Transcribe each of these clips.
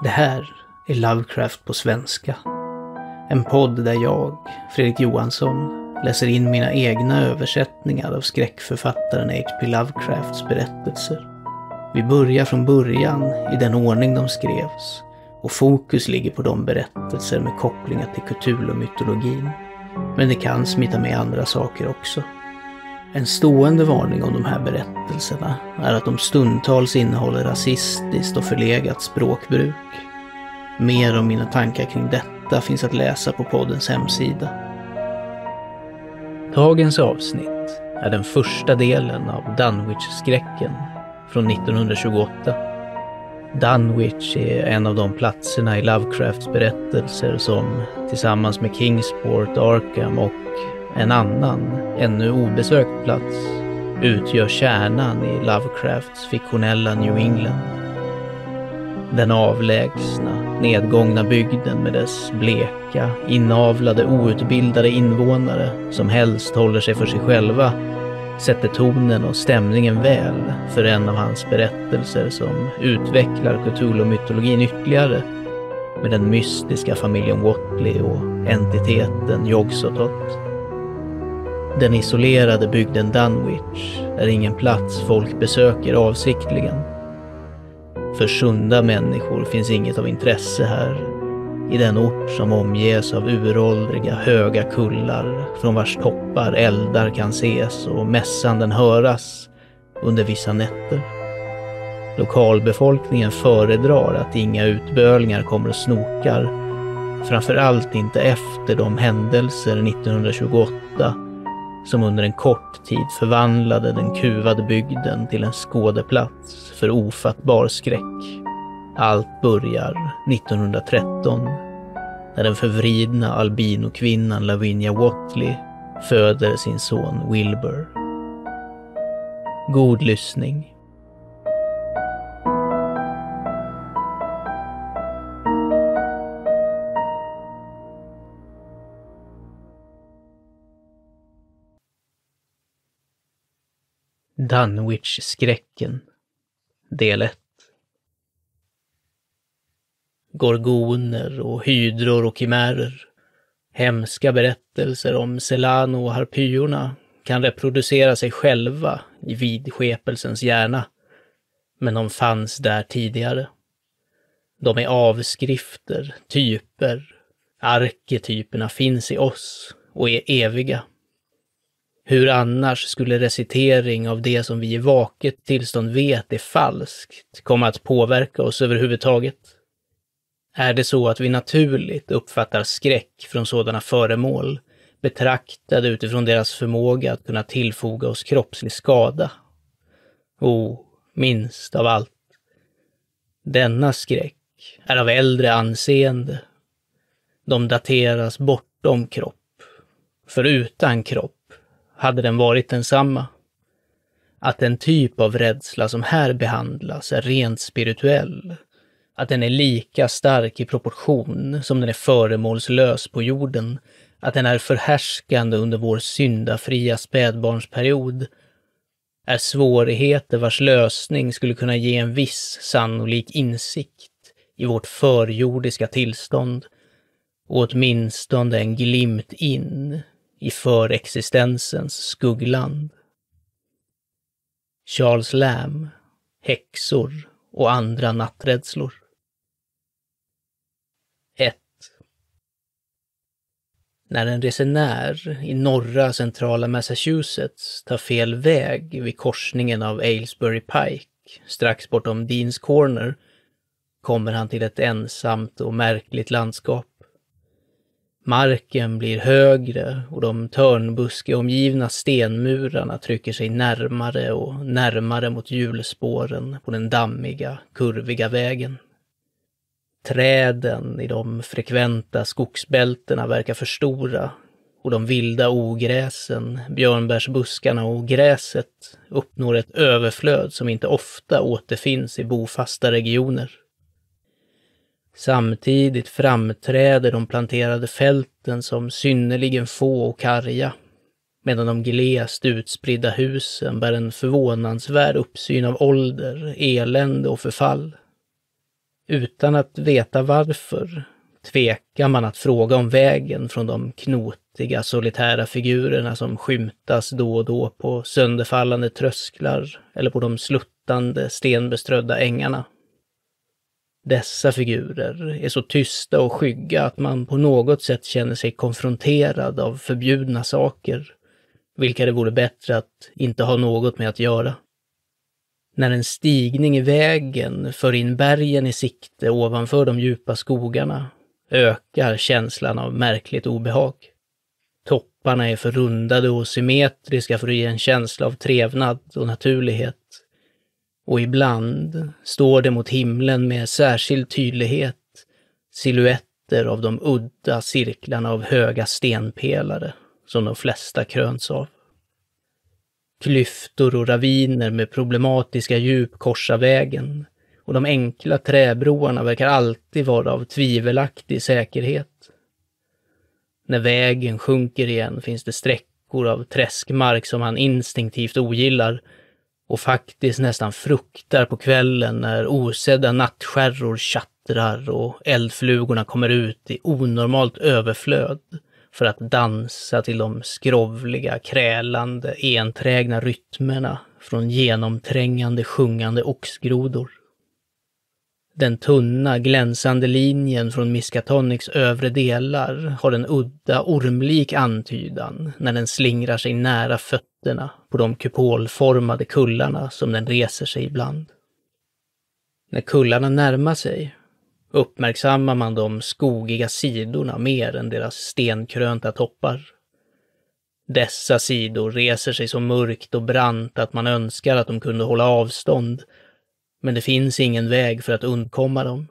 Det här är Lovecraft på svenska. En podd där jag, Fredrik Johansson, läser in mina egna översättningar av skräckförfattaren H.P. Lovecrafts berättelser. Vi börjar från början i den ordning de skrevs och fokus ligger på de berättelser med kopplingar till Cthulhu-mytologin. Men det kan smita med andra saker också. En stående varning om de här berättelserna är att de stundtals innehåller rasistiskt och förlegat språkbruk. Mer om mina tankar kring detta finns att läsa på poddens hemsida. Dagens avsnitt är den första delen av Dunwich-skräcken från 1928. Dunwich är en av de platserna i Lovecrafts berättelser som tillsammans med Kingsport, Arkham och en annan, ännu obesökt plats utgör kärnan i Lovecrafts fiktionella New England. Den avlägsna, nedgångna bygden med dess bleka, inavlade, outbildade invånare som helst håller sig för sig själva sätter tonen och stämningen väl för en av hans berättelser som utvecklar Cthulhu-mytologin ytterligare med den mystiska familjen Whatley och entiteten Yog-Sothoth. Den isolerade bygden Dunwich är ingen plats folk besöker avsiktligen. För sunda människor finns inget av intresse här, i den ort som omges av uråldriga höga kullar från vars toppar eldar kan ses och mässanden höras under vissa nätter. Lokalbefolkningen föredrar att inga utbölningar kommer och snokar, framförallt inte efter de händelser 1928 som under en kort tid förvandlade den kuvade bygden till en skådeplats för ofattbar skräck. Allt börjar 1913 när den förvridna albinokvinnan Lavinia Whatley föder sin son Wilbur. God lyssning. Dunwich-skräcken, del 1. Gorgoner och hydror och chimärer, hemska berättelser om Celano och harpyorna kan reproducera sig själva i vidskepelsens hjärna, men de fanns där tidigare. De är avskrifter, typer, arketyperna finns i oss och är eviga. Hur annars skulle recitering av det som vi i vaket tillstånd vet är falskt komma att påverka oss överhuvudtaget? Är det så att vi naturligt uppfattar skräck från sådana föremål, betraktade utifrån deras förmåga att kunna tillfoga oss kroppslig skada? Minst av allt. Denna skräck är av äldre anseende. De dateras bortom kropp. För utan kropp hade den varit densamma. Att en typ av rädsla som här behandlas är rent spirituell. Att den är lika stark i proportion som den är föremålslös på jorden. Att den är förhärskande under vår syndafria spädbarnsperiod är svårigheter vars lösning skulle kunna ge en viss sannolik insikt i vårt förjordiska tillstånd och åtminstone en glimt in i förexistensens skuggland. Charles Lamb, häxor och andra natträdslor. 1. När en resenär i norra centrala Massachusetts tar fel väg vid korsningen av Aylesbury Pike, strax bortom Deans Corner, kommer han till ett ensamt och märkligt landskap. Marken blir högre och de törnbuskeomgivna stenmurarna trycker sig närmare och närmare mot hjulspåren på den dammiga, kurviga vägen. Träden i de frekventa skogsbältena verkar för stora och de vilda ogräsen, björnbärsbuskarna och gräset uppnår ett överflöd som inte ofta återfinns i bofasta regioner. Samtidigt framträder de planterade fälten som synnerligen få och karga, medan de glest utspridda husen bär en förvånansvärd uppsyn av ålder, elände och förfall. Utan att veta varför tvekar man att fråga om vägen från de knotiga, solitära figurerna som skymtas då och då på sönderfallande trösklar eller på de sluttande, stenbeströdda ängarna. Dessa figurer är så tysta och skygga att man på något sätt känner sig konfronterad av förbjudna saker, vilka det vore bättre att inte ha något med att göra. När en stigning i vägen för in bergen i sikte ovanför de djupa skogarna ökar känslan av märkligt obehag. Topparna är för rundade och symmetriska för att ge en känsla av trevnad och naturlighet. Och ibland står det mot himlen med särskild tydlighet silhuetter av de udda cirklarna av höga stenpelare som de flesta kröns av. Klyftor och raviner med problematiska djup korsar vägen och de enkla träbroarna verkar alltid vara av tvivelaktig säkerhet. När vägen sjunker igen finns det sträckor av träskmark som han instinktivt ogillar och faktiskt nästan fruktar på kvällen när osedda nattskärror tjattrar och eldflugorna kommer ut i onormalt överflöd för att dansa till de skrovliga, krälande, enträgna rytmerna från genomträngande, sjungande oxgrodor. Den tunna, glänsande linjen från Miskatonics övre delar har en udda, ormlik antydan när den slingrar sig nära fötterna på de kupolformade kullarna som den reser sig ibland. När kullarna närmar sig uppmärksammar man de skogiga sidorna mer än deras stenkrönta toppar. Dessa sidor reser sig så mörkt och brant att man önskar att de kunde hålla avstånd, men det finns ingen väg för att undkomma dem.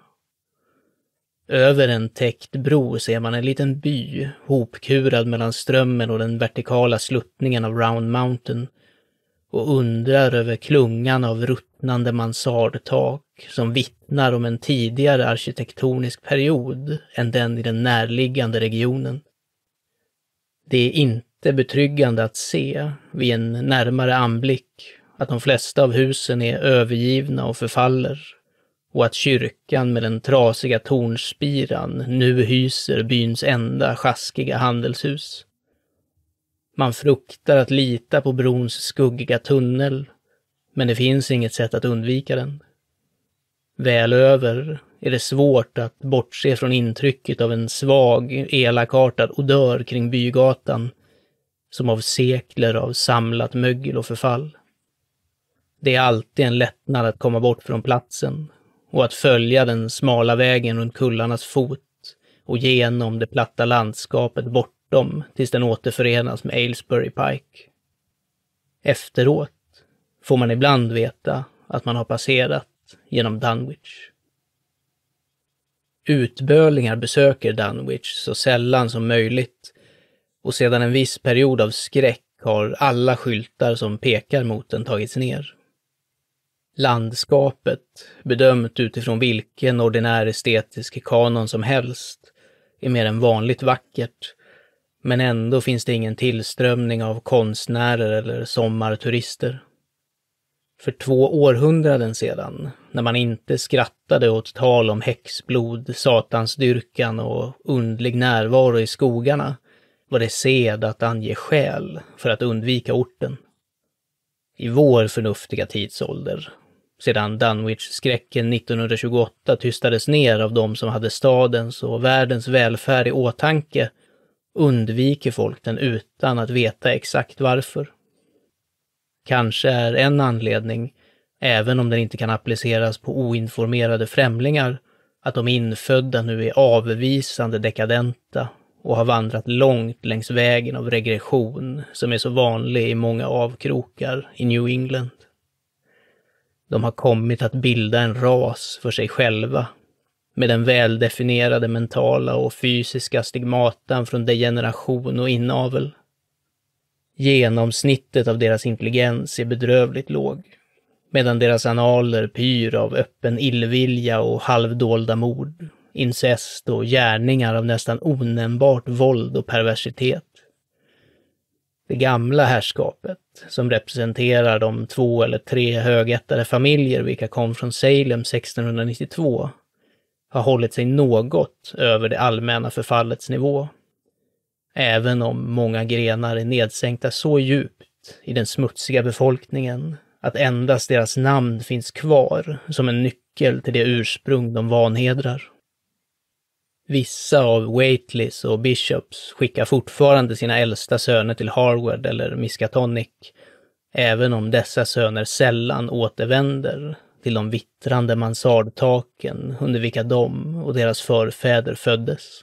Över en täckt bro ser man en liten by, hopkurad mellan strömmen och den vertikala sluttningen av Round Mountain, och undrar över klungan av ruttnande mansardtak som vittnar om en tidigare arkitektonisk period än den i den närliggande regionen. Det är inte betryggande att se vid en närmare anblick att de flesta av husen är övergivna och förfaller och att kyrkan med den trasiga tornspiran nu hyser byns enda sjaskiga handelshus. Man fruktar att lita på brons skuggiga tunnel, men det finns inget sätt att undvika den. Väl över är det svårt att bortse från intrycket av en svag, elakartad odör kring bygatan, som av sekler av samlat mögel och förfall. Det är alltid en lättnad att komma bort från platsen och att följa den smala vägen runt kullarnas fot och genom det platta landskapet bortom tills den återförenas med Aylesbury Pike. Efteråt får man ibland veta att man har passerat genom Dunwich. Utbölingar besöker Dunwich så sällan som möjligt och sedan en viss period av skräck har alla skyltar som pekar mot den tagits ner. Landskapet, bedömt utifrån vilken ordinär estetisk kanon som helst, är mer än vanligt vackert, men ändå finns det ingen tillströmning av konstnärer eller sommarturister. För 2 århundraden sedan, när man inte skrattade åt tal om häxblod, satansdyrkan och undlig närvaro i skogarna, var det sed att ange skäl för att undvika orten. I vår förnuftiga tidsålder, sedan Dunwich-skräcken 1928 tystades ner av de som hade stadens och världens välfärd i åtanke, undviker folk den utan att veta exakt varför. Kanske är en anledning, även om den inte kan appliceras på oinformerade främlingar, att de infödda nu är avvisande dekadenta och har vandrat långt längs vägen av regression som är så vanlig i många avkrokar i New England. De har kommit att bilda en ras för sig själva, med den väldefinierade mentala och fysiska stigmatan från degeneration och inavel. Genomsnittet av deras intelligens är bedrövligt låg, medan deras analer pyr av öppen illvilja och halvdolda mord, incest och gärningar av nästan onämnbart våld och perversitet. Det gamla härskapet, som representerar de 2 eller 3 högättade familjer vilka kom från Salem 1692, har hållit sig något över det allmänna förfallets nivå. Även om många grenar är nedsänkta så djupt i den smutsiga befolkningen att endast deras namn finns kvar som en nyckel till det ursprung de vanhedrar. Vissa av Whateleys och Bishops skickar fortfarande sina äldsta söner till Harvard eller Miskatonic, även om dessa söner sällan återvänder till de vittrande mansardtaken under vilka de och deras förfäder föddes.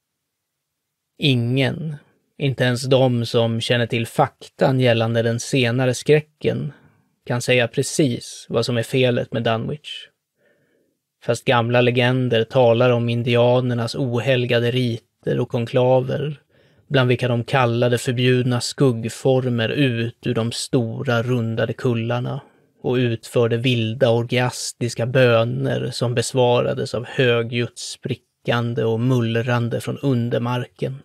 Ingen, inte ens de som känner till faktan gällande den senare skräcken, kan säga precis vad som är felet med Dunwich. Fast gamla legender talar om indianernas ohelgade riter och konklaver, bland vilka de kallade förbjudna skuggformer ut ur de stora rundade kullarna och utförde vilda orgiastiska böner som besvarades av högljutt sprickande och mullrande från undermarken.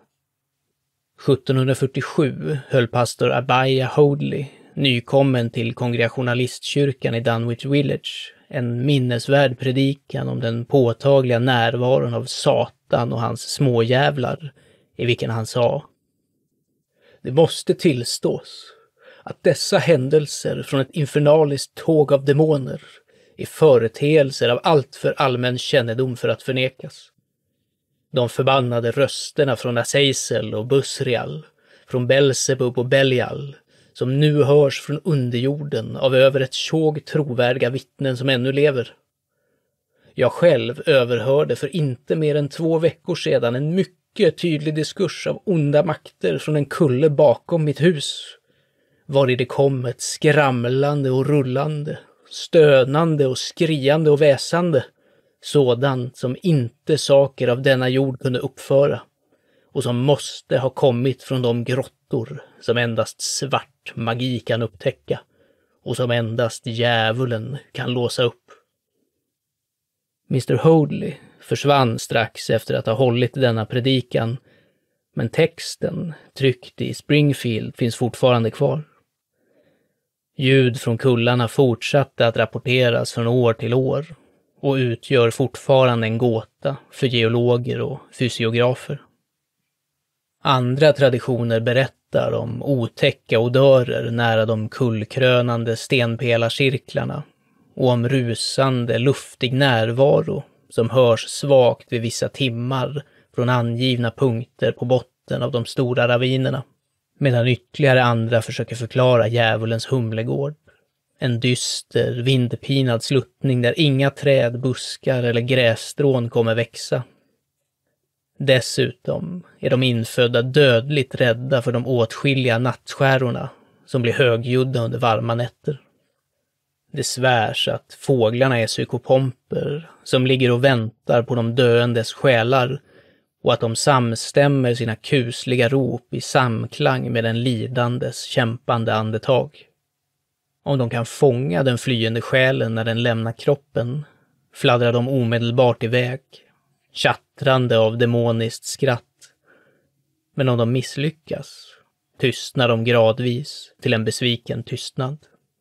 1747 höll pastor Abijah Hoadley, nykommen till kongregationalistkyrkan i Dunwich Village, en minnesvärd predikan om den påtagliga närvaron av Satan och hans småjävlar, i vilken han sa: "Det måste tillstås att dessa händelser från ett infernaliskt tåg av demoner är företeelser av allt för allmän kännedom för att förnekas. De förbannade rösterna från Azazel och Busrial, från Belzebub och Belial, som nu hörs från underjorden av över ett tjog trovärdiga vittnen som ännu lever. Jag själv överhörde för inte mer än 2 veckor sedan en mycket tydlig diskurs av onda makter från en kulle bakom mitt hus, vari det kom ett skramlande och rullande, stönande och skriande och väsande, sådant som inte saker av denna jord kunde uppföra, och som måste ha kommit från de grottor som endast svart magi kan upptäcka och som endast djävulen kan låsa upp." Mr. Hoadley försvann strax efter att ha hållit denna predikan, men texten, tryckt i Springfield, finns fortfarande kvar. Ljud från kullarna fortsatte att rapporteras från år till år och utgör fortfarande en gåta för geologer och fysiografer. Andra traditioner berättar om otäcka odörer nära de kullkrönande stenpelarcirklarna och om rusande, luftig närvaro som hörs svagt vid vissa timmar från angivna punkter på botten av de stora ravinerna, medan ytterligare andra försöker förklara djävulens humlegård. En dyster, vindpinad sluttning där inga träd, buskar eller grässtrån kommer växa. Dessutom är de infödda dödligt rädda för de åtskilliga nattskärorna som blir högljudda under varma nätter. Det svärs att fåglarna är psykopomper som ligger och väntar på de döendes själar och att de samstämmer sina kusliga rop i samklang med den lidandes kämpande andetag. Om de kan fånga den flyende själen när den lämnar kroppen, fladdrar de omedelbart iväg, tjattrande av demoniskt skratt. Men om de misslyckas, tystnar de gradvis till en besviken tystnad.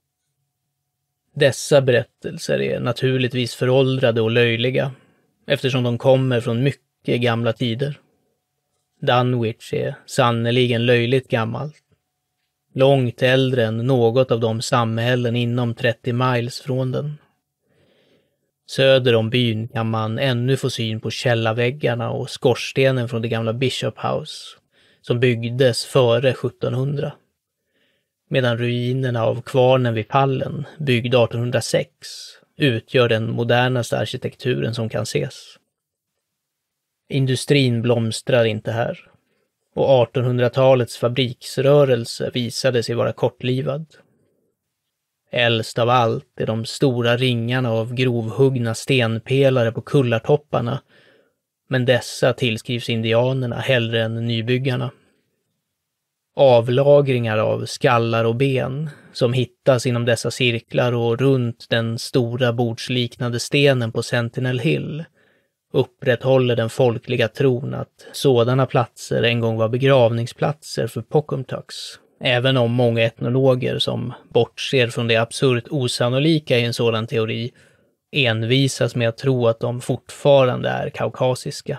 Dessa berättelser är naturligtvis föråldrade och löjliga, eftersom de kommer från mycket gamla tider. Dunwich är sannoliken löjligt gammalt. Långt äldre än något av de samhällen inom 30 miles från den. Söder om byn kan man ännu få syn på källarväggarna och skorstenen från det gamla Bishop House, som byggdes före 1700. Medan ruinerna av kvarnen vid pallen, byggd 1806, utgör den modernaste arkitekturen som kan ses. Industrin blomstrar inte här, och 1800-talets fabriksrörelse visade sig vara kortlivad. Äldst av allt är de stora ringarna av grovhuggna stenpelare på kullartopparna, men dessa tillskrivs indianerna hellre än nybyggarna. Avlagringar av skallar och ben som hittas inom dessa cirklar och runt den stora bordsliknande stenen på Sentinel Hill upprätthåller den folkliga tron att sådana platser en gång var begravningsplatser för Pocumtucks, även om många etnologer som bortser från det absurt osannolika i en sådan teori envisas med att tro att de fortfarande är kaukasiska.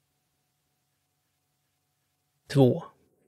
2.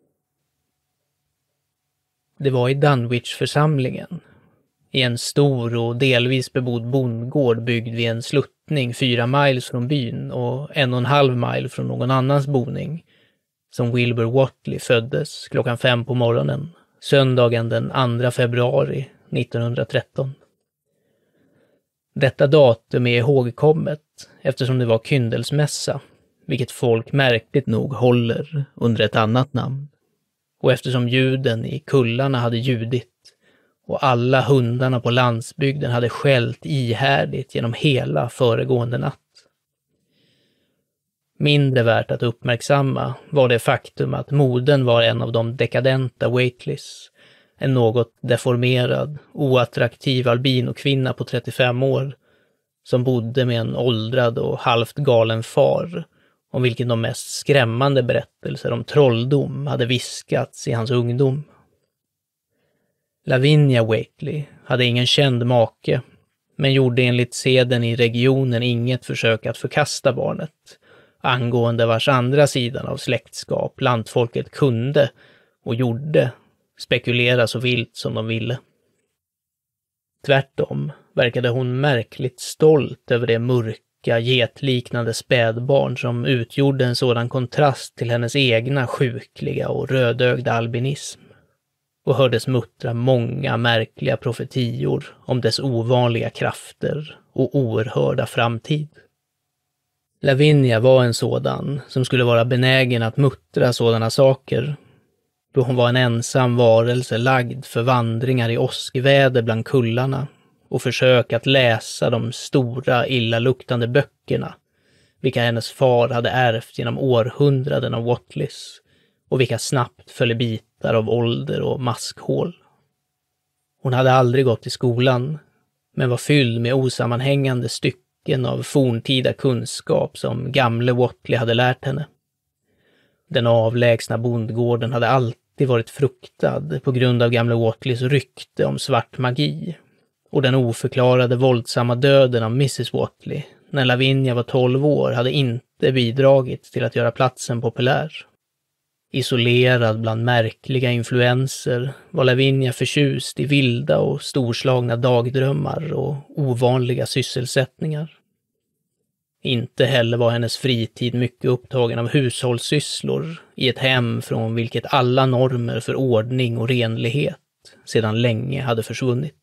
Det var i Dunwich-församlingen, i en stor och delvis bebodd bondgård byggd vid en sluttning 4 miles från byn och 1,5 mile från någon annans boning, som Wilbur Whatley föddes klockan 5 på morgonen, söndagen den 2 februari 1913. Detta datum är ihågkommet eftersom det var kyndelsmässa, vilket folk märkligt nog håller under ett annat namn, och eftersom ljuden i kullarna hade ljudit och alla hundarna på landsbygden hade skällt ihärdigt genom hela föregående natt. Mindre värt att uppmärksamma var det faktum att modern var en av de dekadenta Whateleys, en något deformerad, oattraktiv albinokvinna på 35 år, som bodde med en åldrad och halvt galen far, om vilken de mest skrämmande berättelser om trolldom hade viskats i hans ungdom. Lavinia Whateley hade ingen känd make, men gjorde enligt seden i regionen inget försök att förkasta barnet, angående vars andra sidan av släktskap lantfolket kunde och gjorde spekulera så vilt som de ville. Tvärtom verkade hon märkligt stolt över det mörka, getliknande spädbarn som utgjorde en sådan kontrast till hennes egna sjukliga och rödögda albinism, och hördes muttra många märkliga profetior om dess ovanliga krafter och oerhörda framtid. Lavinia var en sådan som skulle vara benägen att muttra sådana saker, då hon var en ensam varelse lagd för vandringar i åskväder bland kullarna och försök att läsa de stora, illaluktande böckerna, vilka hennes far hade ärvt genom århundraden av Whateleys och vilka snabbt föll i bitar av ålder och maskhål. Hon hade aldrig gått i skolan, men var fylld med osammanhängande stycken av forntida kunskap som gamle Whatley hade lärt henne. Den avlägsna bondgården hade alltid varit fruktad på grund av gamle Whateleys rykte om svart magi, och den oförklarade våldsamma döden av Mrs. Whatley när Lavinia var 12 år hade inte bidragit till att göra platsen populär. Isolerad bland märkliga influenser var Lavinia förtjust i vilda och storslagna dagdrömmar och ovanliga sysselsättningar. Inte heller var hennes fritid mycket upptagen av hushållssysslor i ett hem från vilket alla normer för ordning och renlighet sedan länge hade försvunnit.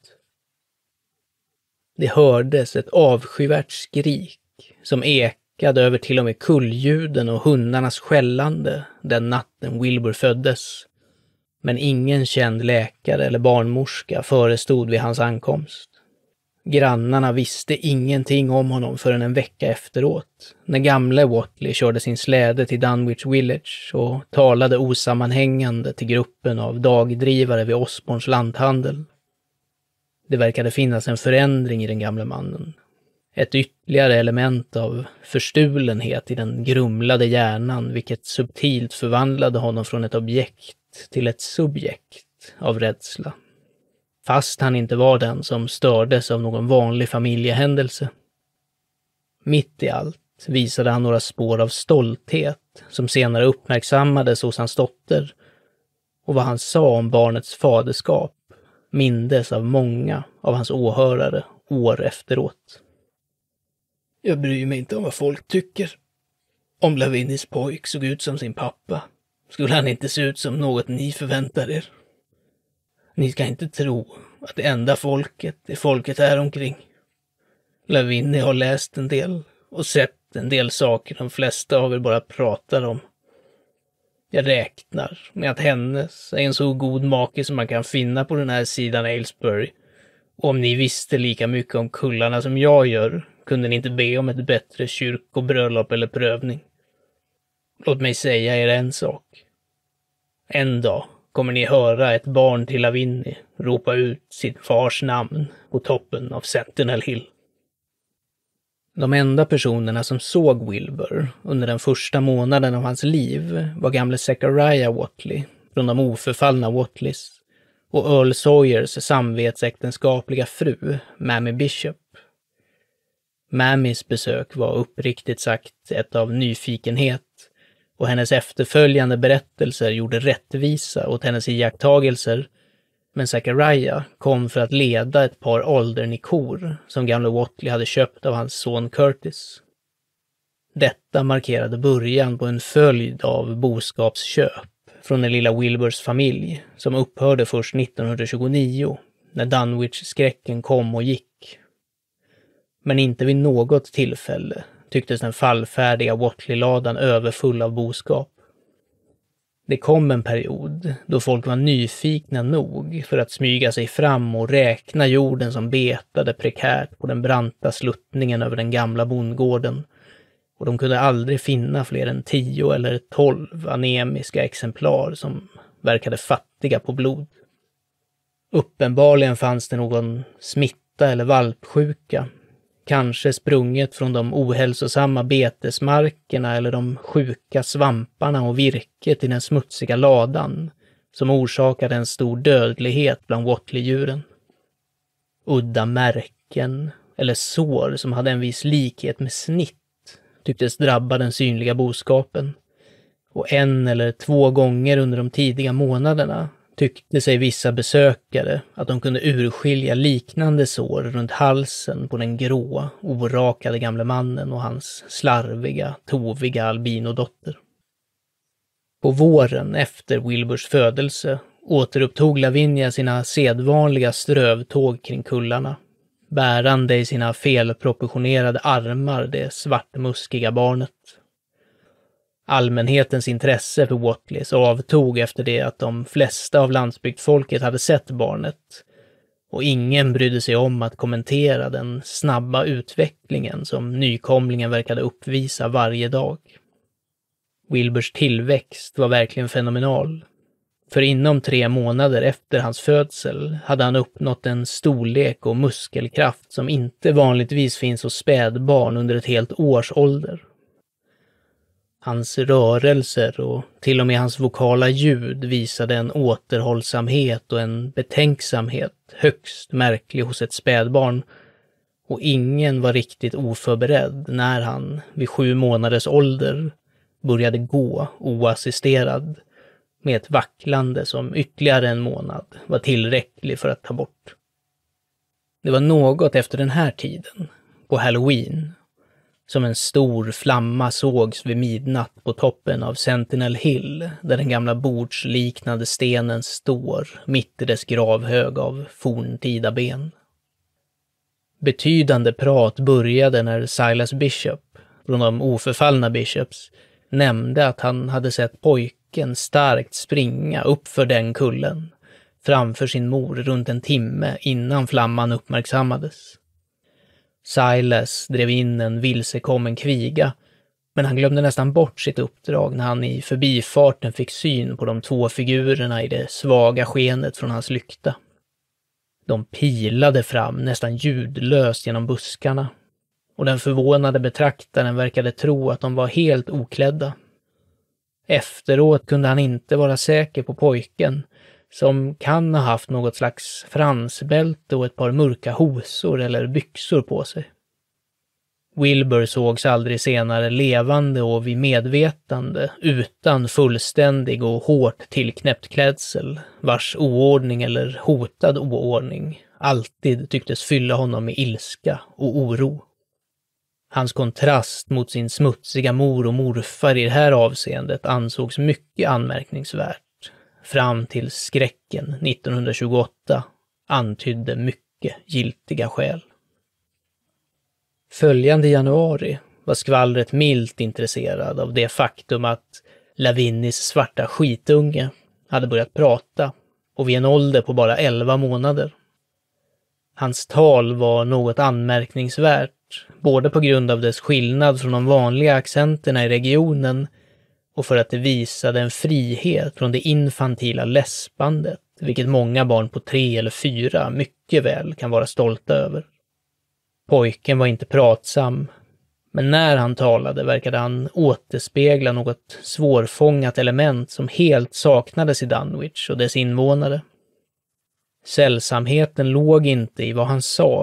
Det hördes ett avskyvärt skrik som ekade över till och med kullljuden och hundarnas skällande den natten Wilbur föddes, men ingen känd läkare eller barnmorska förestod vid hans ankomst. Grannarna visste ingenting om honom förrän en vecka efteråt, när gamle Whatley körde sin släde till Dunwich Village och talade osammanhängande till gruppen av dagdrivare vid Osborns lanthandel. Det verkade finnas en förändring i den gamla mannen. Ett ytterligare element av förstulenhet i den grumlade hjärnan, vilket subtilt förvandlade honom från ett objekt till ett subjekt av rädsla. Fast han inte var den som stördes av någon vanlig familjehändelse. Mitt i allt visade han några spår av stolthet som senare uppmärksammades hos hans dotter, och vad han sa om barnets faderskap mindes av många av hans åhörare år efteråt. Jag bryr mig inte om vad folk tycker. Om Lavinies pojk såg ut som sin pappa, skulle han inte se ut som något ni förväntar er. Ni ska inte tro att det enda folket är folket här omkring. Lavinia har läst en del och sett en del saker de flesta av er bara pratar om. Jag räknar med att hennes är en så god make som man kan finna på den här sidan Aylesbury. Och om ni visste lika mycket om kullarna som jag gör, kunde ni inte be om ett bättre kyrkobröllop eller prövning. Låt mig säga er en sak. En dag kommer ni höra ett barn till Lavinia ropa ut sitt fars namn på toppen av Sentinel Hill. De enda personerna som såg Wilbur under den första månaden av hans liv var gamle Zechariah Whatley från de oförfallna Whateleys och Earl Sawyers samvetsäktenskapliga fru, Mammy Bishop. Mammys besök var uppriktigt sagt ett av nyfikenhet, och hennes efterföljande berättelser gjorde rättvisa åt hennes iakttagelser, men Zachariah kom för att leda ett par åldernikor som gamle Whatley hade köpt av hans son Curtis. Detta markerade början på en följd av boskapsköp från den lilla Wilburs familj som upphörde först 1929 när Dunwich-skräcken kom och gick. Men inte vid något tillfälle tycktes den fallfärdiga Whatley-ladan överfull av boskap. Det kom en period då folk var nyfikna nog för att smyga sig fram och räkna jorden som betade prekärt på den branta sluttningen över den gamla bondgården, och de kunde aldrig finna fler än 10 eller 12 anemiska exemplar som verkade fattiga på blod. Uppenbarligen fanns det någon smitta eller valpsjuka, kanske sprunget från de ohälsosamma betesmarkerna eller de sjuka svamparna och virket i den smutsiga ladan, som orsakade en stor dödlighet bland Whatley-djuren. Udda märken eller sår som hade en viss likhet med snitt tycktes drabba den synliga boskapen, och 1 eller 2 gånger under de tidiga månaderna tyckte sig vissa besökare att de kunde urskilja liknande sår runt halsen på den grå, orakade gamle mannen och hans slarviga, toviga albinodotter. På våren efter Wilburs födelse återupptog Lavinia sina sedvanliga strövtåg kring kullarna, bärande i sina felproportionerade armar det svartmuskiga barnet. Allmänhetens intresse för Whatleys avtog efter det att de flesta av landsbygdsfolket hade sett barnet, och ingen brydde sig om att kommentera den snabba utvecklingen som nykomlingen verkade uppvisa varje dag. Wilburs tillväxt var verkligen fenomenal, för inom 3 månader efter hans födsel hade han uppnått en storlek och muskelkraft som inte vanligtvis finns hos spädbarn under ett helt års ålder. Hans rörelser och till och med hans vokala ljud visade en återhållsamhet och en betänksamhet högst märklig hos ett spädbarn, och ingen var riktigt oförberedd när han vid 7 månaders ålder började gå oassisterad med ett vacklande som ytterligare en månad var tillräcklig för att ta bort. Det var något efter den här tiden, på Halloween, som en stor flamma sågs vid midnatt på toppen av Sentinel Hill, där den gamla bordsliknande stenen står mitt i dess gravhög av forntida ben. Betydande prat började när Silas Bishop, från de oförfallna Bishops, nämnde att han hade sett pojken starkt springa upp för den kullen, framför sin mor runt en timme innan flamman uppmärksammades. Silas drev in en vilsekommen kviga, men han glömde nästan bort sitt uppdrag när han i förbifarten fick syn på de 2 figurerna i det svaga skenet från hans lykta. De pilade fram nästan ljudlöst genom buskarna, och den förvånade betraktaren verkade tro att de var helt oklädda. Efteråt kunde han inte vara säker på pojken, som kan ha haft något slags fransbälte och ett par mörka hosor eller byxor på sig. Wilbur sågs aldrig senare levande och vid medvetande utan fullständig och hårt tillknäppt klädsel, vars oordning eller hotad oordning alltid tycktes fylla honom med ilska och oro. Hans kontrast mot sin smutsiga mor och morfar i det här avseendet ansågs mycket anmärkningsvärt, fram till skräcken 1928 antydde mycket giltiga skäl. Följande januari var skvallret milt intresserad av det faktum att Lavinis svarta skitunge hade börjat prata, och vid en ålder på bara 11 månader. Hans tal var något anmärkningsvärt, både på grund av dess skillnad från de vanliga accenterna i regionen och för att det visade en frihet från det infantila läspandet, vilket många barn på 3 eller 4 mycket väl kan vara stolta över. Pojken var inte pratsam, men när han talade verkade han återspegla något svårfångat element som helt saknades i Dunwich och dess invånare. Sällsamheten låg inte i vad han sa,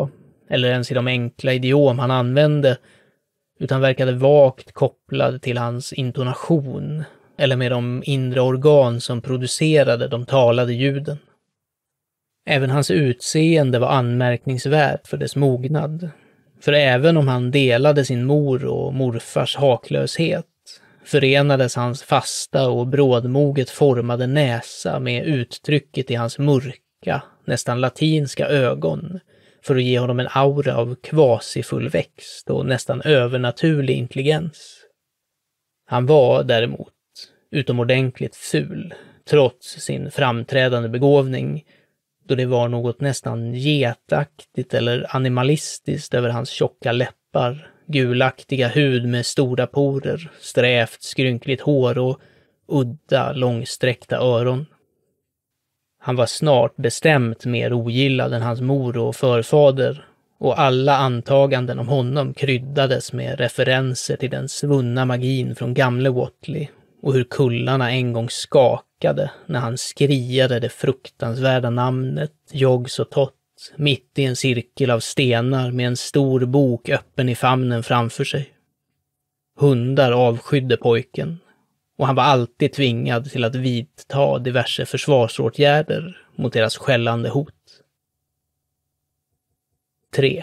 eller ens i de enkla idiom han använde, utan verkade vagt kopplad till hans intonation eller med de inre organ som producerade de talade ljuden. Även hans utseende var anmärkningsvärt för dess mognad, för även om han delade sin mor och morfars haklöshet förenades hans fasta och brådmoget formade näsa med uttrycket i hans mörka, nästan latinska ögon för att ge honom en aura av kvasifullväxt och nästan övernaturlig intelligens. Han var däremot utomordentligt ful, trots sin framträdande begåvning, då det var något nästan getaktigt eller animalistiskt över hans tjocka läppar, gulaktiga hud med stora porer, strävt skrynkligt hår och udda, långsträckta öron. Han var snart bestämt mer ogillad än hans mor och förfader, och alla antaganden om honom kryddades med referenser till den svunna magin från gamle Whatley och hur kullarna en gång skakade när han skriade det fruktansvärda namnet Yog-Sothoth mitt i en cirkel av stenar med en stor bok öppen i famnen framför sig. Hundar avskydde pojken, och han var alltid tvingad till att vidta diverse försvarsåtgärder mot deras skällande hot. 3.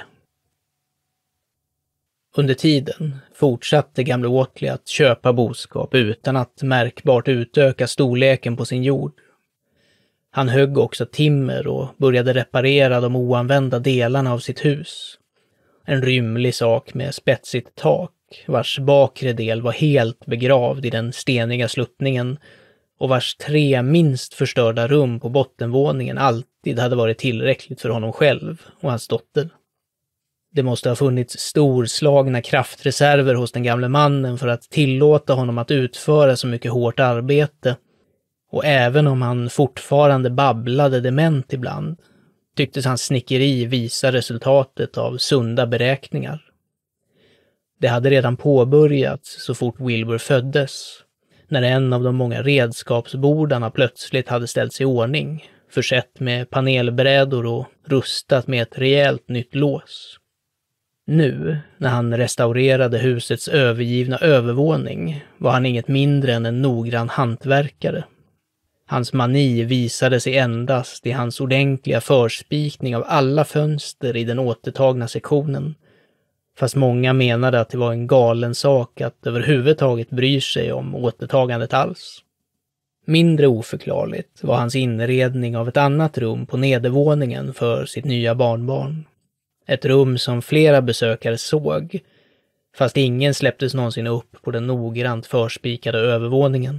Under tiden fortsatte gamle Whatley att köpa boskap utan att märkbart utöka storleken på sin jord. Han högg också timmer och började reparera de oanvända delarna av sitt hus. En rymlig sak med spetsigt tak, vars bakre del var helt begravd i den steniga sluttningen och vars 3 minst förstörda rum på bottenvåningen alltid hade varit tillräckligt för honom själv och hans dotter. Det måste ha funnits storslagna kraftreserver hos den gamle mannen för att tillåta honom att utföra så mycket hårt arbete, och även om han fortfarande babblade dement ibland, tycktes hans snickeri visa resultatet av sunda beräkningar. Det hade redan påbörjats så fort Wilbur föddes, när en av de många redskapsbordarna plötsligt hade ställts i ordning, försett med panelbrädor och rustat med ett rejält nytt lås. Nu, när han restaurerade husets övergivna övervåning, var han inget mindre än en noggrann hantverkare. Hans mani visade sig endast i hans ordentliga förspikning av alla fönster i den återtagna sektionen, fast många menade att det var en galen sak att överhuvudtaget bry sig om återtagandet alls. Mindre oförklarligt var hans inredning av ett annat rum på nedervåningen för sitt nya barnbarn. Ett rum som flera besökare såg, fast ingen släpptes någonsin upp på den noggrant förspikade övervåningen.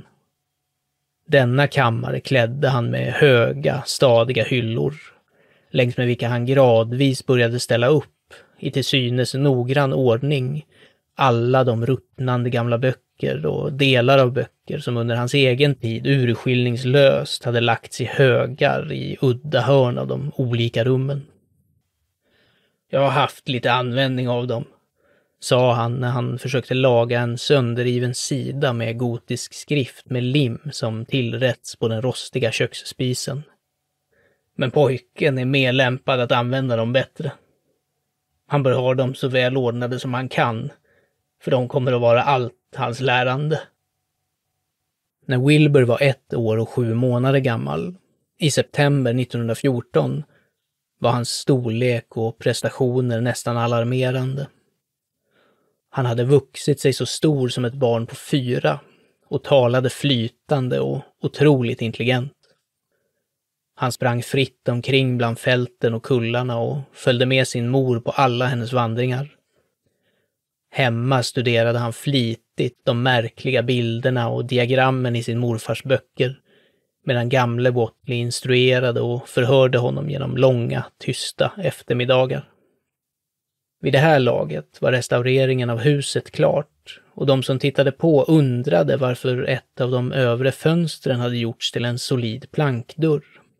Denna kammare klädde han med höga, stadiga hyllor, längs med vilka han gradvis började ställa upp, i till synes noggrann ordning, alla de ruttnande gamla böcker och delar av böcker som under hans egen tid urskiljningslöst hade lagts i högar i udda hörn av de olika rummen. Jag har haft lite användning av dem, sa han när han försökte laga en sönderriven sida med gotisk skrift med lim som tillrätts på den rostiga köksspisen. Men pojken är mer lämpad att använda dem bättre. Han bör ha dem så väl ordnade som han kan, för de kommer att vara allt hans lärande. När Wilbur var 1 år och 7 månader gammal, i september 1914, var hans storlek och prestationer nästan alarmerande. Han hade vuxit sig så stor som ett barn på 4 och talade flytande och otroligt intelligent. Han sprang fritt omkring bland fälten och kullarna och följde med sin mor på alla hennes vandringar. Hemma studerade han flitigt de märkliga bilderna och diagrammen i sin morfars böcker, medan gamle Whatley instruerade och förhörde honom genom långa, tysta eftermiddagar. Vid det här laget var restaureringen av huset klart, och de som tittade på undrade varför ett av de övre fönstren hade gjorts till en solid plankdörr.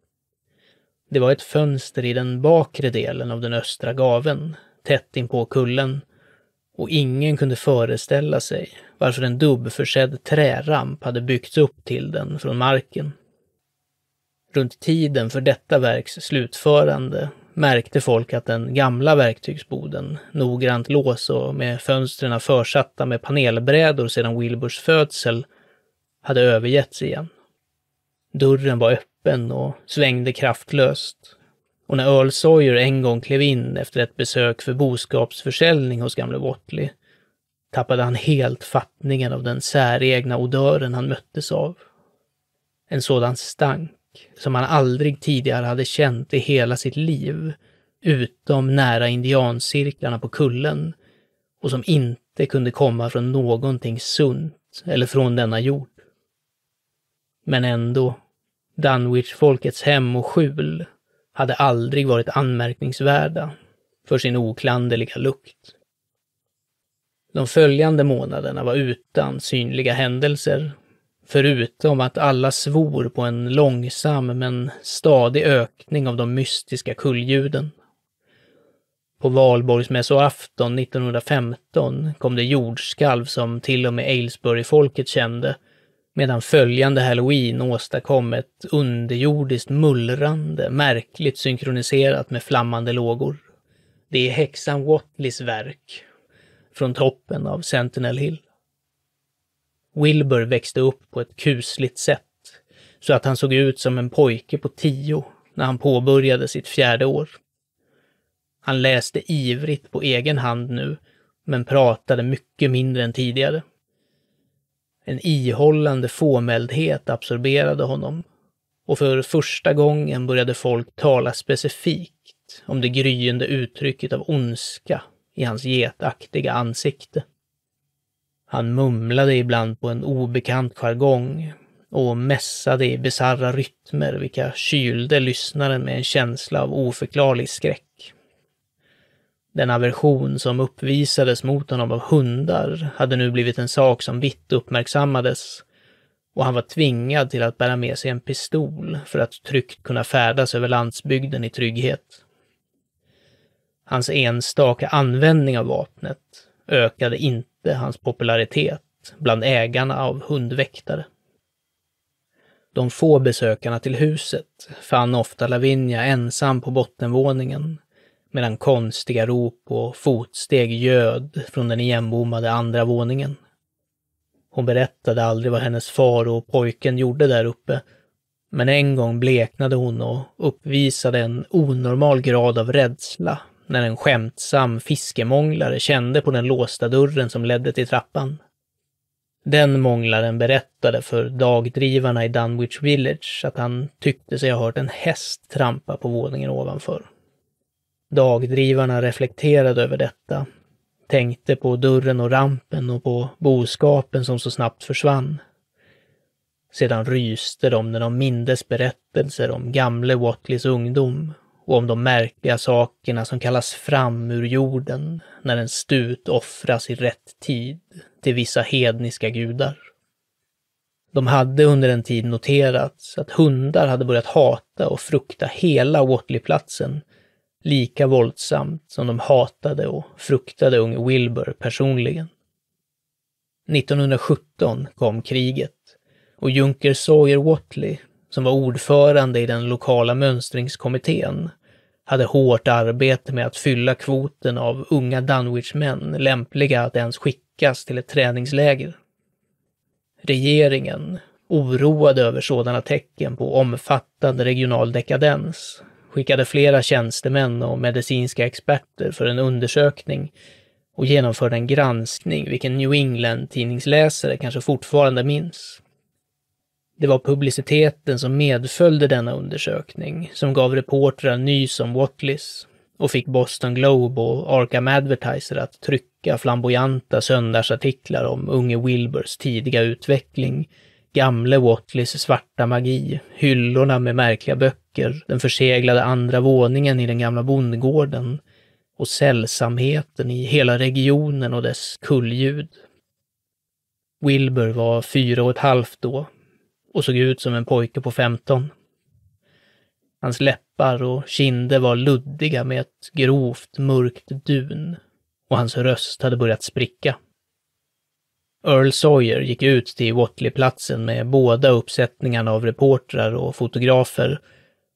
Det var ett fönster i den bakre delen av den östra gaveln, tätt in på kullen, och ingen kunde föreställa sig varför en dubbförsedd träramp hade byggts upp till den från marken. Runt tiden för detta verks slutförande märkte folk att den gamla verktygsboden, noggrant lås och med fönstren försatta med panelbrädor sedan Wilburs födsel, hade övergetts igen. Dörren var öppen och svängde kraftlöst. Och när Earl Sawyer en gång klev in efter ett besök för boskapsförsäljning hos gamle Whatley, tappade han helt fattningen av den säregna odören han möttes av. En sådan stank som han aldrig tidigare hade känt i hela sitt liv, utom nära indiancirklarna på kullen, och som inte kunde komma från någonting sunt eller från denna jord. Men ändå, Dunwich-folkets hem och skjul hade aldrig varit anmärkningsvärda för sin oklanderliga lukt. De följande månaderna var utan synliga händelser, förutom att alla svor på en långsam men stadig ökning av de mystiska kullljuden. På valborgsmässoafton 1915 kom det jordskalv som till och med Aylesbury-folket kände, medan följande Halloween åstadkom ett underjordiskt mullrande, märkligt synkroniserat med flammande lågor. Det är häxan Whatleys verk, från toppen av Sentinel Hill. Wilbur växte upp på ett kusligt sätt, så att han såg ut som en pojke på 10 när han påbörjade sitt 4:e år. Han läste ivrigt på egen hand nu, men pratade mycket mindre än tidigare. En ihållande fåmäldhet absorberade honom, och för första gången började folk tala specifikt om det gryende uttrycket av ondska i hans getaktiga ansikte. Han mumlade ibland på en obekant jargong och mässade i bizarra rytmer vilka kylde lyssnaren med en känsla av oförklarlig skräck. Den aversion som uppvisades mot honom av hundar hade nu blivit en sak som vitt uppmärksammades, och han var tvingad till att bära med sig en pistol för att tryggt kunna färdas över landsbygden i trygghet. Hans enstaka användning av vapnet ökade inte hans popularitet bland ägarna av hundväktare. De få besökarna till huset fann ofta Lavinia ensam på bottenvåningen, medan konstiga rop och fotsteg ljöd från den igenbommade andra våningen. Hon berättade aldrig vad hennes far och pojken gjorde där uppe, men en gång bleknade hon och uppvisade en onormal grad av rädsla när en skämtsam fiskemånglare kände på den låsta dörren som ledde till trappan. Den månglaren berättade för dagdrivarna i Dunwich Village att han tyckte sig ha hört en häst trampa på våningen ovanför. Dagdrivarna reflekterade över detta, tänkte på dörren och rampen och på boskapen som så snabbt försvann. Sedan ryste de när de mindes berättelser om gamle Whatleys ungdom och om de märkliga sakerna som kallas fram ur jorden när en stut offras i rätt tid till vissa hedniska gudar. De hade under en tid noterat att hundar hade börjat hata och frukta hela Whatley-platsen lika våldsamt som de hatade och fruktade unge Wilbur personligen. 1917 kom kriget och Junker Sawyer Whatley, som var ordförande i den lokala mönstringskommittén, hade hårt arbete med att fylla kvoten av unga Dunwich-män lämpliga att ens skickas till ett träningsläger. Regeringen, oroad över sådana tecken på omfattande regional dekadens, skickade flera tjänstemän och medicinska experter för en undersökning och genomförde en granskning vilken New England-tidningsläsare kanske fortfarande minns. Det var publiciteten som medföljde denna undersökning som gav reportrar nys om Whatleys och fick Boston Globe och Arkham Advertiser att trycka flamboyanta söndagsartiklar om unge Wilburs tidiga utveckling, gamle Whatleys svarta magi, hyllorna med märkliga böcker, den förseglade andra våningen i den gamla bondgården och sällsamheten i hela regionen och dess kullljud. Wilbur var 4,5 då och såg ut som en pojke på 15. Hans läppar och kinder var luddiga med ett grovt mörkt dun och hans röst hade börjat spricka. Earl Sawyer gick ut till Whatley-platsen med båda uppsättningarna av reportrar och fotografer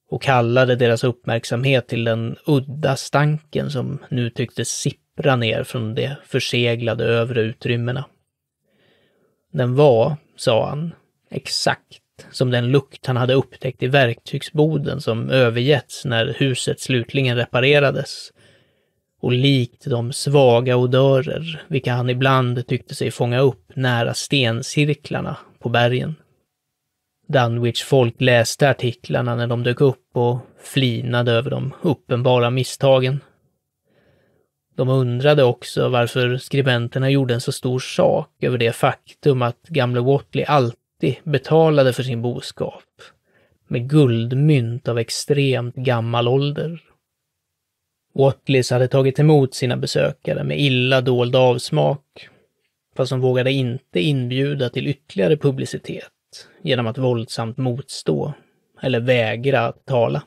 och kallade deras uppmärksamhet till den udda stanken som nu tycktes sippra ner från de förseglade övre utrymmena. Den var, sa han, exakt som den lukt han hade upptäckt i verktygsboden som övergetts när huset slutligen reparerades, och likt de svaga odörer vilka han ibland tyckte sig fånga upp nära stencirklarna på bergen. Dunwich folk läste artiklarna när de dök upp och flinade över de uppenbara misstagen. De undrade också varför skribenterna gjorde en så stor sak över det faktum att gamle Whatley alltid betalade för sin boskap med guldmynt av extremt gammal ålder. Whatleys hade tagit emot sina besökare med illa dold avsmak, fast de vågade inte inbjuda till ytterligare publicitet genom att våldsamt motstå eller vägra att tala.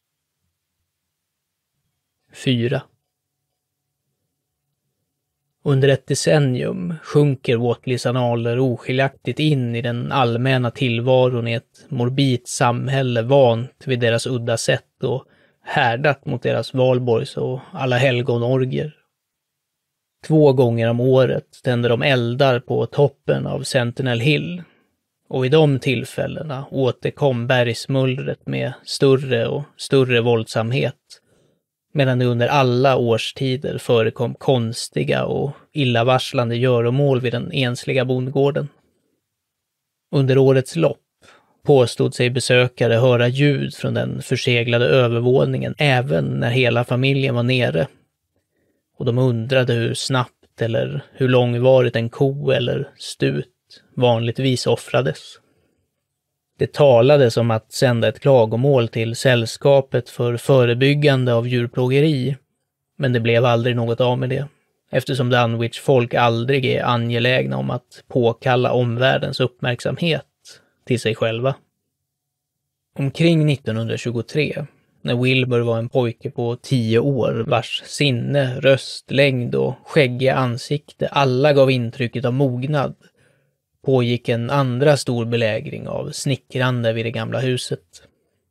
4. Under ett decennium sjunker Whatleys annaler oskiljaktigt in i den allmänna tillvaron i ett morbid samhälle vant vid deras udda sätt och härdat mot deras valborgs och alla helgonorger. 2 gånger om året tände de eldar på toppen av Sentinel Hill, och i de tillfällena återkom bergsmullret med större och större våldsamhet, medan det under alla årstider förekom konstiga och illavarslande göromål vid den ensliga bondgården. Under årets lopp påstod sig besökare höra ljud från den förseglade övervåningen även när hela familjen var nere, och de undrade hur snabbt eller hur långvarigt en ko eller stut vanligtvis offrades. Det talades om att sända ett klagomål till sällskapet för förebyggande av djurplågeri, men det blev aldrig något av med det, eftersom Dunwich folk aldrig är angelägna om att påkalla omvärldens uppmärksamhet till sig själva. Omkring 1923, när Wilbur var en pojke på 10 år vars sinne, röst, längd och skäggiga ansikte alla gav intrycket av mognad, pågick en andra stor belägring av snickrande vid det gamla huset.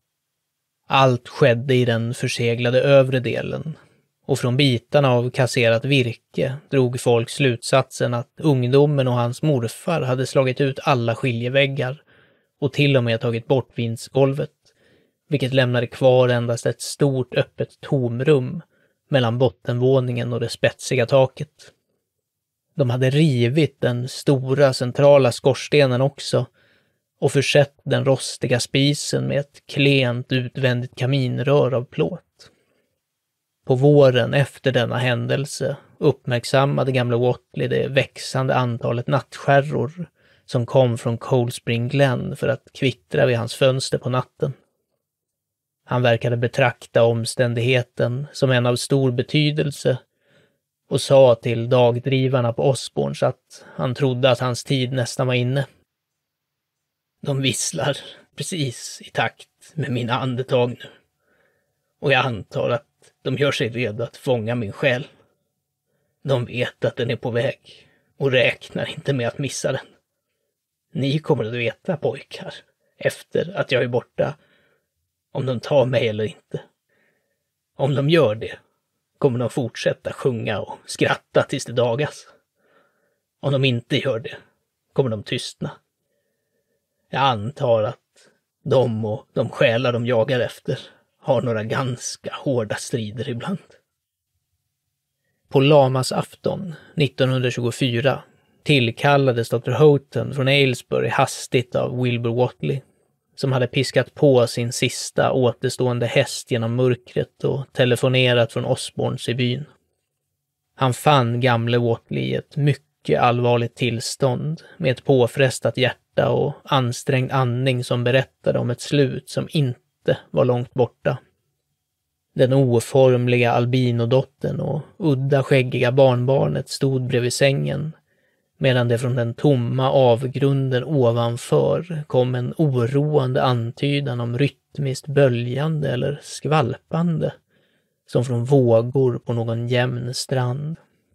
Allt skedde i den förseglade övre delen, och från bitarna av kasserat virke drog folk slutsatsen att ungdomen och hans morfar hade slagit ut alla skiljeväggar och till och med tagit bort vindsgolvet, vilket lämnade kvar endast ett stort öppet tomrum mellan bottenvåningen och det spetsiga taket. De hade rivit den stora centrala skorstenen också och försett den rostiga spisen med ett klent utvändigt kaminrör av plåt. På våren efter denna händelse uppmärksammade gamle Whatley det växande antalet nattskärror som kom från Cold Spring Glen för att kvittra vid hans fönster på natten. Han verkade betrakta omständigheten som en av stor betydelse och sa till dagdrivarna på Osborns att han trodde att hans tid nästan var inne. De visslar precis i takt med mina andetag nu, och jag antar att de gör sig redo att fånga min själ. De vet att den är på väg och räknar inte med att missa den. Ni kommer att veta, pojkar, efter att jag är borta, om de tar mig eller inte. Om de gör det kommer de fortsätta sjunga och skratta tills det dagas. Om de inte gör det kommer de tystna. Jag antar att de och de själar de jagar efter har några ganska hårda strider ibland. På Lamas afton 1924 tillkallades Dr. Houghton från Aylesbury hastigt av Wilbur Whatley, som hade piskat på sin sista återstående häst genom mörkret och telefonerat från Osborns i byn. Han fann gamle Whatley i ett mycket allvarligt tillstånd med ett påfrestat hjärta och ansträngd andning som berättade om ett slut som inte var långt borta. Den oformliga albinodottern och udda skäggiga barnbarnet stod bredvid sängen, medan det från den tomma avgrunden ovanför kom en oroande antydan om rytmiskt böljande eller skvalpande, som från vågor på någon jämn strand.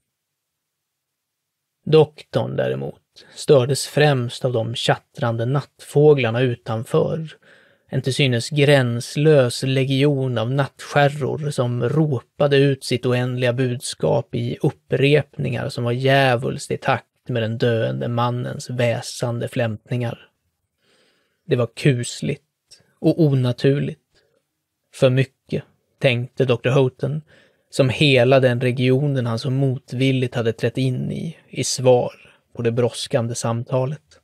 Doktorn däremot stördes främst av de tjattrande nattfåglarna utanför, En till synes gränslös legion av nattskärror som ropade ut sitt oändliga budskap i upprepningar som var djävulskt i takt med den döende mannens väsande flämtningar. Det var kusligt och onaturligt. För mycket, tänkte Dr. Houghton, som hela den regionen han så motvilligt hade trätt in i svar på det brådskande samtalet.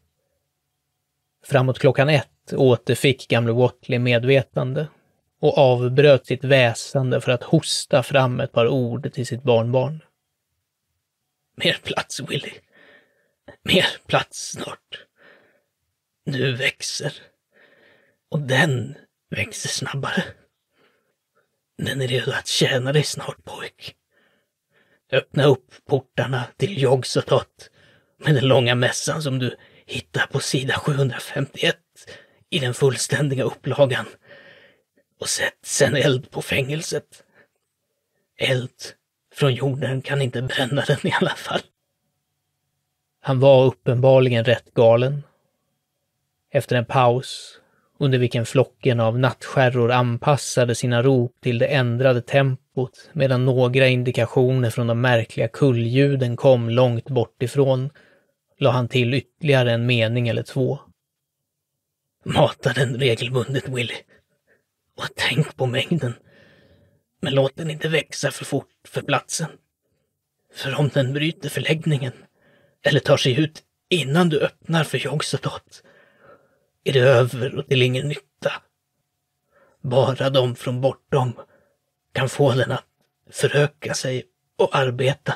Framåt klockan 1 återfick gamle Watley medvetande och avbröt sitt väsande för att hosta fram ett par ord till sitt barnbarn. Mer plats, Willy. Mer plats snart. Du växer. Och den växer snabbare. Den är redo att tjäna dig snart, pojk. Öppna upp portarna till Yog-Sothoth med den långa mässan som du hittar på sida 751 i den fullständiga upplagan. Och sätt sen eld på fängelset. Eld från jorden kan inte bränna den i alla fall. Han var uppenbarligen rätt galen. Efter en paus, under vilken flocken av nattskärror anpassade sina rop till det ändrade tempot medan några indikationer från de märkliga kullljuden kom långt bort ifrån, la han till ytterligare en mening eller två. Mata den regelbundet, Willy. Och tänk på mängden. Men låt den inte växa för fort för platsen. För om den bryter förläggningen eller tar sig ut innan du öppnar för Yog-Sothoth är det över och till ingen nytta. Bara de från bortom kan få den att föröka sig och arbeta.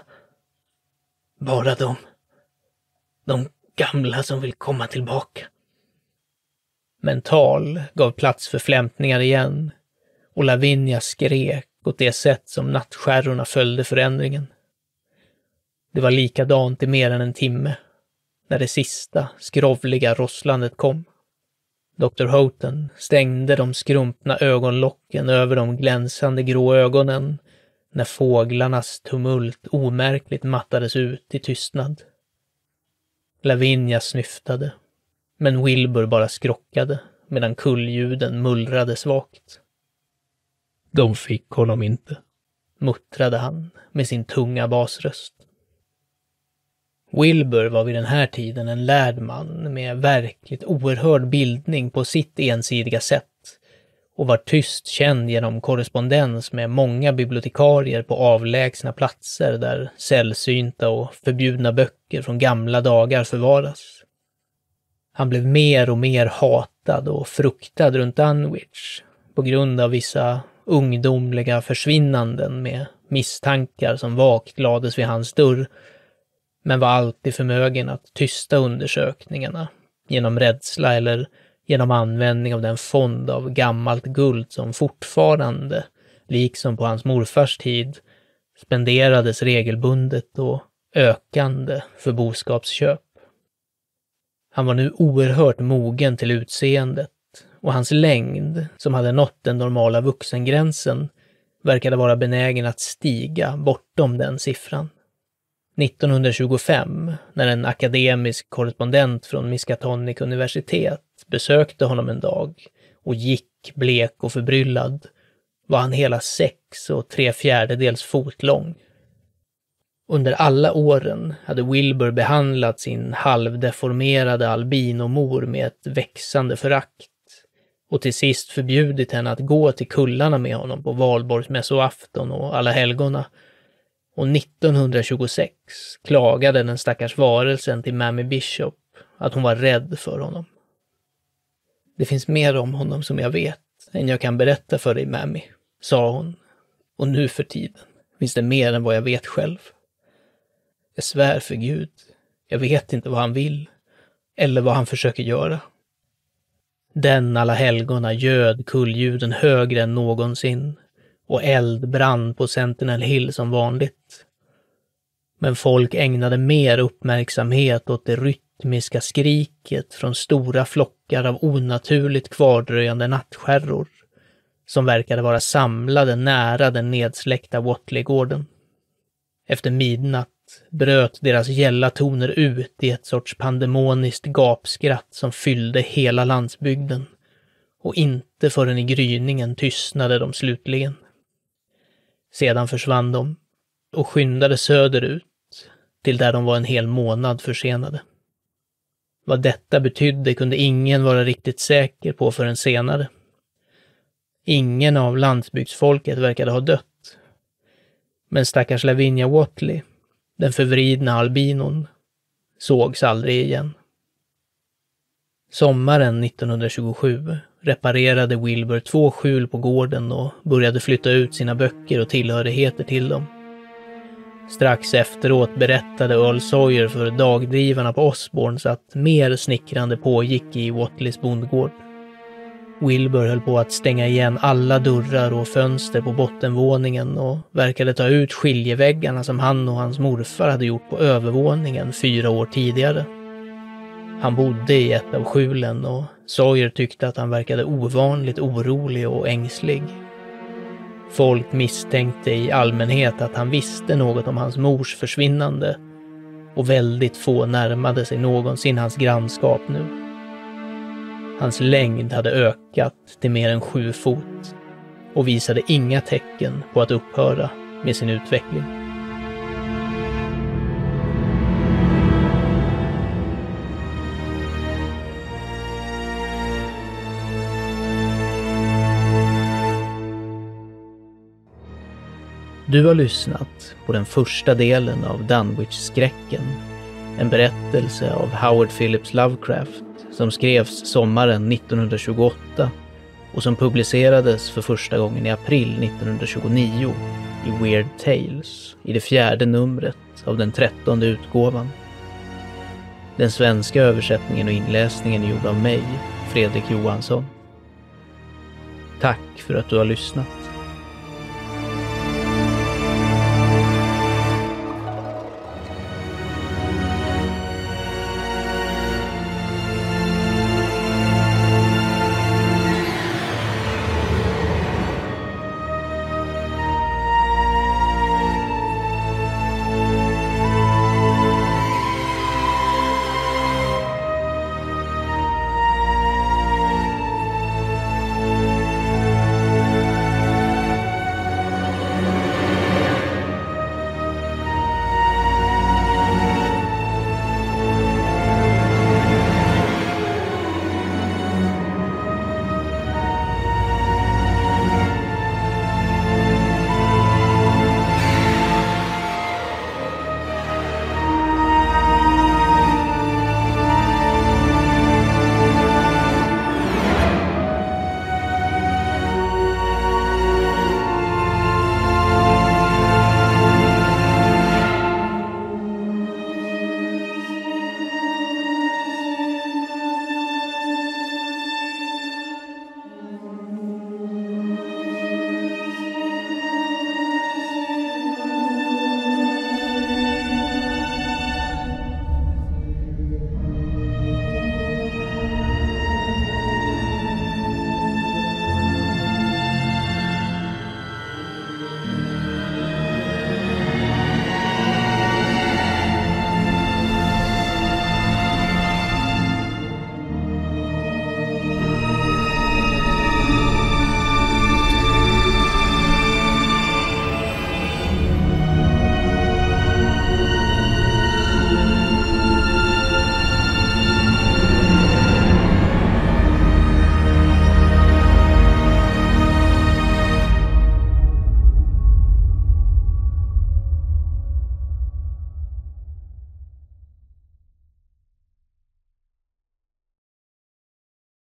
Bara de gamla som vill komma tillbaka. Men tal gav plats för flämtningar igen och Lavinia skrek åt det sätt som nattskärrorna följde förändringen. Det var likadant i mer än en timme när det sista skrovliga rosslandet kom. Dr. Houghton stängde de skrumpna ögonlocken över de glänsande grå ögonen när fåglarnas tumult omärkligt mattades ut i tystnad. Lavinia snyftade, men Wilbur bara skrockade medan kullljuden mullrade svagt. De fick honom inte, muttrade han med sin tunga basröst. Wilbur var vid den här tiden en lärd man med verkligt oerhörd bildning på sitt ensidiga sätt och var tyst känd genom korrespondens med många bibliotekarier på avlägsna platser där sällsynta och förbjudna böcker från gamla dagar förvaras. Han blev mer och mer hatad och fruktad runt Dunwich på grund av vissa ungdomliga försvinnanden med misstankar som vagt lades vid hans dörr, men var alltid förmögen att tysta undersökningarna genom rädsla eller genom användning av den fond av gammalt guld som fortfarande, liksom på hans morfars tid, spenderades regelbundet och ökande för boskapsköp. Han var nu oerhört mogen till utseendet och hans längd, som hade nått den normala vuxengränsen, verkade vara benägen att stiga bortom den siffran. 1925, när en akademisk korrespondent från Miskatonic universitet besökte honom en dag och gick blek och förbryllad, var han hela 6 3/4 fot lång. Under alla åren hade Wilbur behandlat sin halvdeformerade albinomor med ett växande förakt och till sist förbjudit henne att gå till kullarna med honom på valborgsmässoafton och alla helgona. Och 1926 klagade den stackars varelsen till Mammy Bishop att hon var rädd för honom. Det finns mer om honom som jag vet än jag kan berätta för dig, Mammy, sa hon. Och nu för tiden finns det mer än vad jag vet själv. Jag svär för Gud, jag vet inte vad han vill eller vad han försöker göra. Den alla helgona göd kullljuden högre än någonsin och eld brann på Sentinel Hill som vanligt. Men folk ägnade mer uppmärksamhet åt det rytmiska skriket från stora flockar av onaturligt kvardröjande nattskärror som verkade vara samlade nära den nedsläckta Watley-gården. Efter midnatt bröt deras gälla toner ut i ett sorts pandemoniskt gapskratt som fyllde hela landsbygden och inte förrän i gryningen tystnade de slutligen. Sedan försvann de och skyndade söderut till där de var en hel månad försenade. Vad detta betydde kunde ingen vara riktigt säker på förrän senare. Ingen av landsbygdsfolket verkade ha dött. Men stackars Lavinia Whatley, den förvridna albinon, sågs aldrig igen. Sommaren 1927 reparerade Wilbur 2 skjul på gården och började flytta ut sina böcker och tillhörigheter till dem. Strax efteråt berättade Earl Sawyer för dagdrivarna på Osborns att mer snickrande pågick i Whatleys bondgård. Wilbur höll på att stänga igen alla dörrar och fönster på bottenvåningen och verkade ta ut skiljeväggarna som han och hans morfar hade gjort på övervåningen 4 år tidigare. Han bodde i ett av skjulen och Sawyer tyckte att han verkade ovanligt orolig och ängslig. Folk misstänkte i allmänhet att han visste något om hans mors försvinnande och väldigt få närmade sig någonsin hans grannskap nu. Hans längd hade ökat till mer än 7 fot och visade inga tecken på att upphöra med sin utveckling. Du har lyssnat på den första delen av Dunwich-skräcken, en berättelse av Howard Phillips Lovecraft som skrevs sommaren 1928 och som publicerades för första gången i april 1929 i Weird Tales i det 4:e numret av den 13:e utgåvan. Den svenska översättningen och inläsningen är gjord av mig, Fredrik Johansson. Tack för att du har lyssnat.